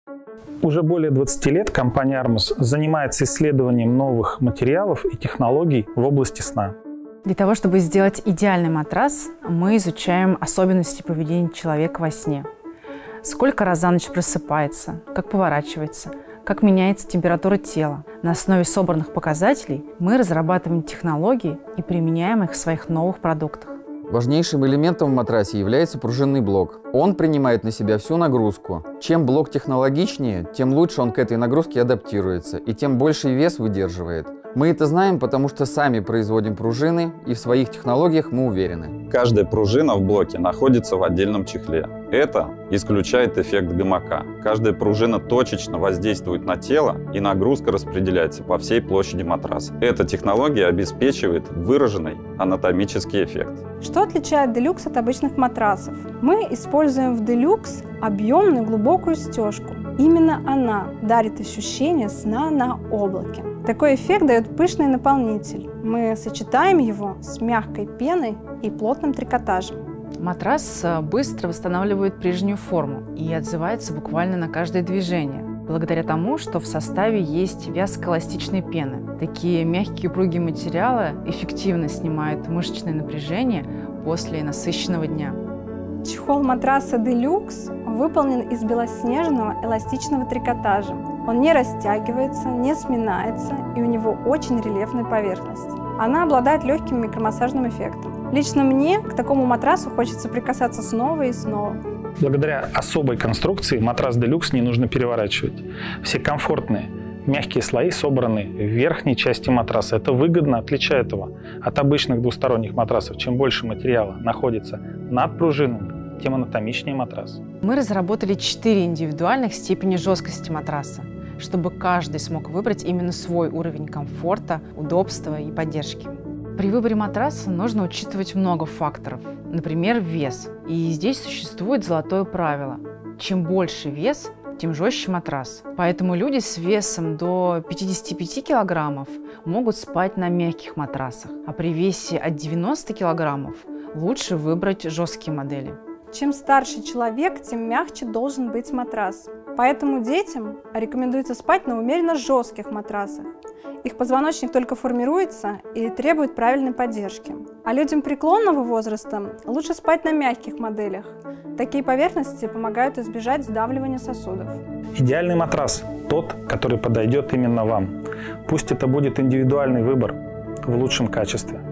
Уже более 20 лет компания Armus занимается исследованием новых материалов и технологий в области сна. Для того, чтобы сделать идеальный матрас, мы изучаем особенности поведения человека во сне. Сколько раз за ночь просыпается, как поворачивается, как меняется температура тела. На основе собранных показателей мы разрабатываем технологии и применяем их в своих новых продуктах. Важнейшим элементом в матрасе является пружинный блок. Он принимает на себя всю нагрузку. Чем блок технологичнее, тем лучше он к этой нагрузке адаптируется и тем больший вес выдерживает. Мы это знаем, потому что сами производим пружины, и в своих технологиях мы уверены. Каждая пружина в блоке находится в отдельном чехле. Это исключает эффект гамака. Каждая пружина точечно воздействует на тело, и нагрузка распределяется по всей площади матраса. Эта технология обеспечивает выраженный анатомический эффект. Что отличает Deluxe от обычных матрасов? Мы используем в Deluxe объемную глубокую стежку. Именно она дарит ощущение сна на облаке. Такой эффект дает пышный наполнитель. Мы сочетаем его с мягкой пеной и плотным трикотажем. Матрас быстро восстанавливает прежнюю форму и отзывается буквально на каждое движение, благодаря тому, что в составе есть вязкоэластичные пены. Такие мягкие упругие материалы эффективно снимают мышечное напряжение после насыщенного дня. Чехол матраса Deluxe выполнен из белоснежного эластичного трикотажа. Он не растягивается, не сминается, и у него очень рельефная поверхность. Она обладает легким микромассажным эффектом. Лично мне к такому матрасу хочется прикасаться снова и снова. Благодаря особой конструкции матрас Deluxe не нужно переворачивать. Все комфортные, мягкие слои собраны в верхней части матраса. Это выгодно отличает его от обычных двусторонних матрасов. Чем больше материала находится над пружинами, тем анатомичнее матрас. Мы разработали 4 индивидуальных степени жесткости матраса, чтобы каждый смог выбрать именно свой уровень комфорта, удобства и поддержки. При выборе матраса нужно учитывать много факторов, например, вес. И здесь существует золотое правило: чем больше вес, тем жестче матрас. Поэтому люди с весом до 55 килограммов могут спать на мягких матрасах, а при весе от 90 килограммов лучше выбрать жесткие модели. Чем старше человек, тем мягче должен быть матрас. Поэтому детям рекомендуется спать на умеренно жестких матрасах. Их позвоночник только формируется и требует правильной поддержки. А людям преклонного возраста лучше спать на мягких моделях. Такие поверхности помогают избежать сдавливания сосудов. Идеальный матрас – тот, который подойдет именно вам. Пусть это будет индивидуальный выбор в лучшем качестве.